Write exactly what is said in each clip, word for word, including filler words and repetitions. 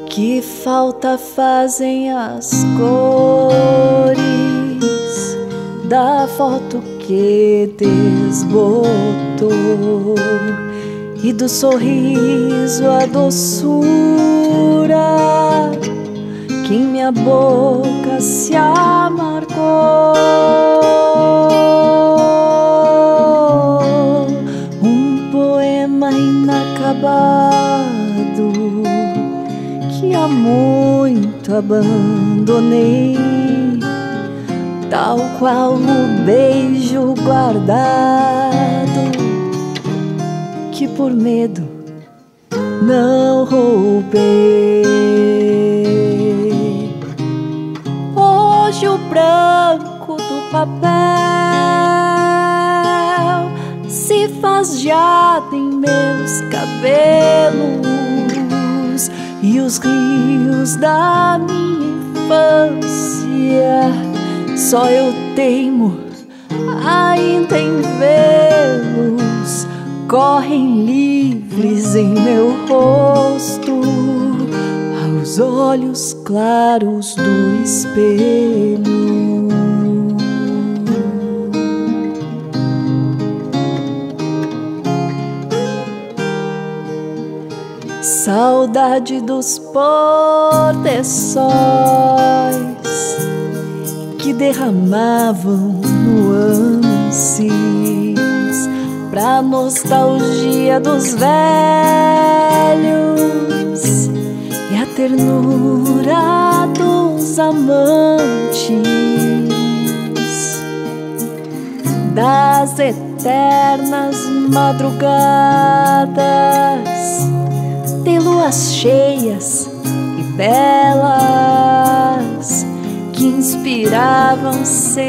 Que falta fazem as cores da foto que desbotou, e do sorriso a doçura que em minha boca se amargou. Um poema inacabado que há muito abandonei, tal qual o beijo guardado que por medo não roubei. Hoje o branco do papel se faz geada em meus cabelos, e os rios da minha infância só eu teimo ainda em vê-los. Correm livres em meu rosto aos olhos claros do espelho. Saudade dos porta-sóis que derramavam nuances pra nostalgia dos velhos e a ternura dos amantes, das eternas madrugadas de luas cheias e belas que inspiravam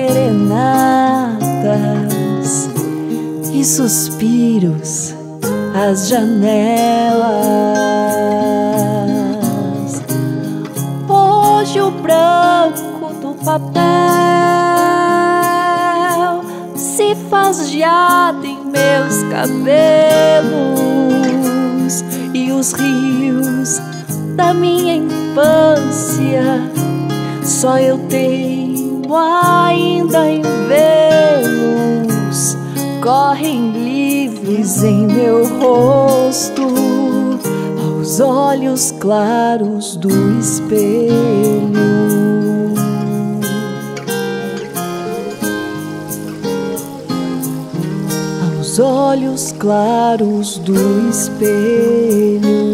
serenatas e suspiros às janelas. Hoje o branco do papel se faz geada em meus cabelos, e os rios da minha infância só eu tenho ainda em vê-los. Correm livres em meu rosto aos olhos claros do espelho. Aos olhos claros do espelho.